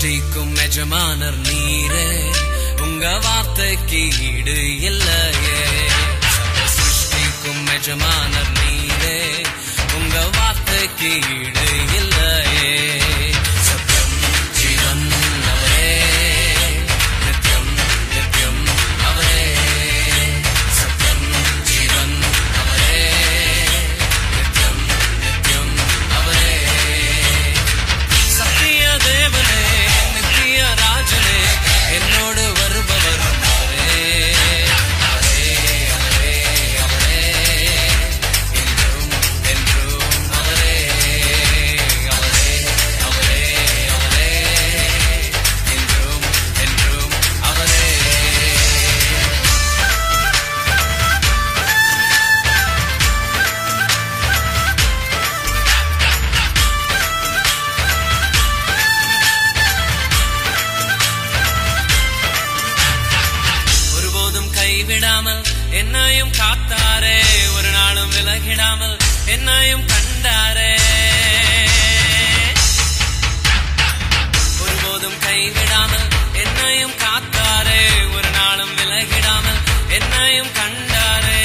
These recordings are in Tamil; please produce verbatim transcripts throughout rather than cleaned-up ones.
சிருஷ்டிக்கும் எஜமானர் நீரே, உங்க வார்த்தைக்கு ஈடு இல்லையே. சிருஷ்டிக்கும் எஜமானர் நீரே, உங்க வார்த்தைக்கு ஈடு இல்லையே. சத்தியம் ஜீவன் அவரே, நித்யம் நித்யம் அவரே. சத்தியம் ஜீவன் அவரே, நித்யம் நித்யம் அவரே. சத்திய தேவனே, நித்திய ராஜனே, என்னோடு வருபவர் அவரே. அவரே அவரே அவரே, என்றும் என்றும் அவரே. அவரே அவரே அவரே, என்றும் என்றும் அவரே. ஒருபோதும் கைவிடாமல் என்னையும் காத்தாரே, ஒரு நாளும் விலகிடாமல் என்னையும் கண்டாரே. ஒருபோதும் கைவிடாமல் என்னையும் காத்தாரே, ஒரு நாளும் விலகிடாமல் என்னையும் கண்டாரே.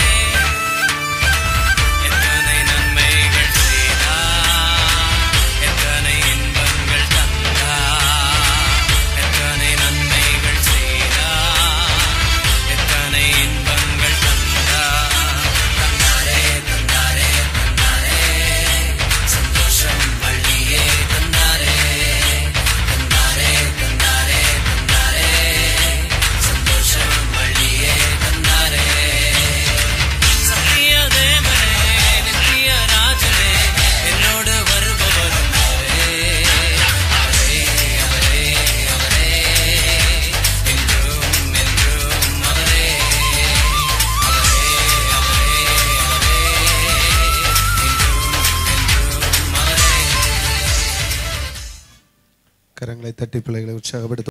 எத்தனை நன்மைகள் செய்தார், எத்தனை இன்பங்கள் தந்தார். எத்தனை நன்மைகள் செய்தார், எத்தனை இன்பங்கள் தந்தார். தந்தாரே தந்தாரே தந்தாரே, சந்தோஷம் வள்ளியே தந்தாரே. தந்தாரே தந்தாரே தந்தாரே, சந்தோஷம் வள்ளியே தந்தாரே. சத்திய தேவனே, நித்திய ராஜனே, என்னோடு வருபவரும் அவரே. அவரே அவரே அவரே, என்றும் என்றும் அவரே. அவரே அவரே அவரே, என்றும் என்றும் அவரே. கரங்களை தட்டி பிள்ளைகளை உற்சாகப்படுத்த